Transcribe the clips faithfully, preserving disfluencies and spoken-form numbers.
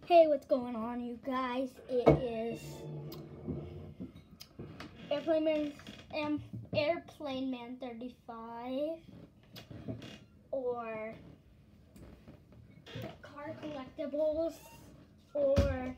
Hey, what's going on, you guys? It is Airplane Man, um, Airplane Man thirty-five, or Car Collectibles, or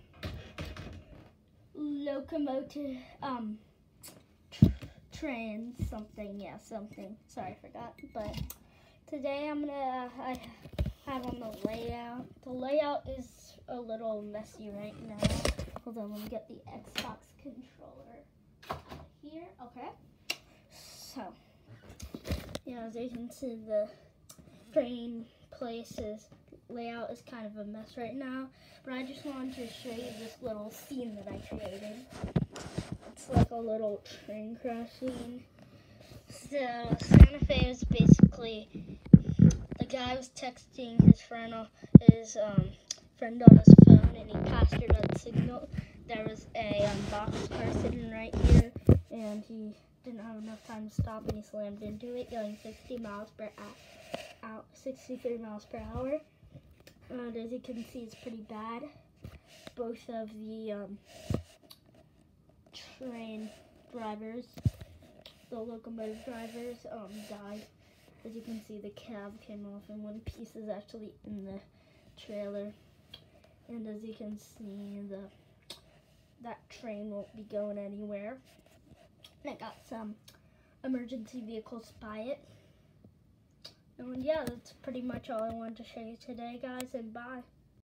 Locomotive, um, Trains, something, yeah, something. Sorry, I forgot. But today I'm gonna, I have on the layout. The layout is a little messy right now. Hold on, let me get the Xbox controller here. Okay. So, yeah, as you can see, the train places layout is kind of a mess right now. But I just wanted to show you this little scene that I created. It's like a little train crash scene. So, Santa Fe is basically, the guy was texting his friend, his um, friend on his phone, and he passed her that signal. There was a um, boxcar sitting right here, and he didn't have enough time to stop, and he slammed into it, going sixty miles per hour, sixty-three miles per hour. And as you can see, it's pretty bad. Both of the um, train drivers, the locomotive drivers, um, died. As you can see, the cab came off, and one piece is actually in the trailer. And as you can see, the that train won't be going anywhere. And I got some emergency vehicles by it. And yeah, that's pretty much all I wanted to show you today, guys, and bye.